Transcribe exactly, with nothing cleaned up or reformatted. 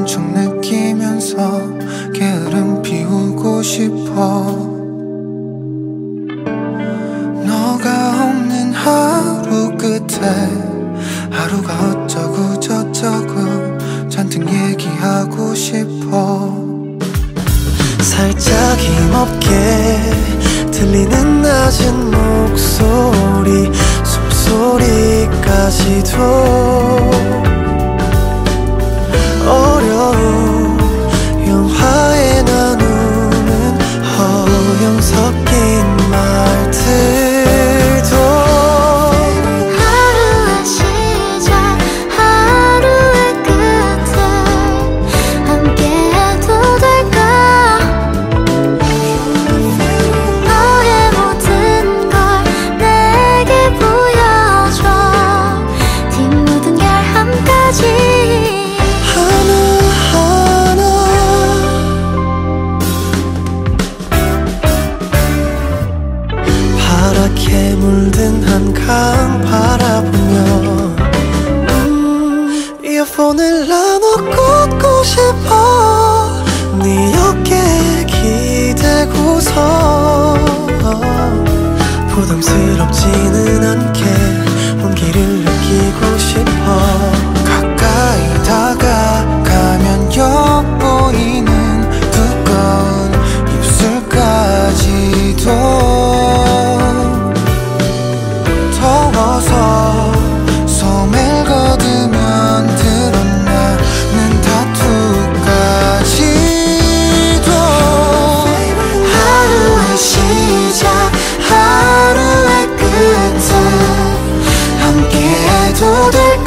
척 느끼면서 게으름 피우고 싶어. 너가 없는 하루 끝에 하루가 어쩌고 저쩌고 잔뜩 얘기하고 싶어. 살짝 힘없게 들리는 낮은 목소리, 숨소리까지도 어려운 영화에 나누는 허영 섞인 말들도 하루의 시작, 하루의 끝에 함께해도 될까? 너의 모든 걸 내게 보여줘. 뒷묻은 결함까지 하나하나 파랗게 물든 한강 바라보며 음, 이어폰을 나눠 꽂고 싶어. 네 어깨에 기대고서 부담스럽지는 않게 온기를 느끼고 싶어. 가까이 다가가면 엿보이는 두꺼운 입술까지도 더워서 소매를 걷으면 드러나는 타투까지도 하루의 시작, 하루의 끝에 함께해도 될까?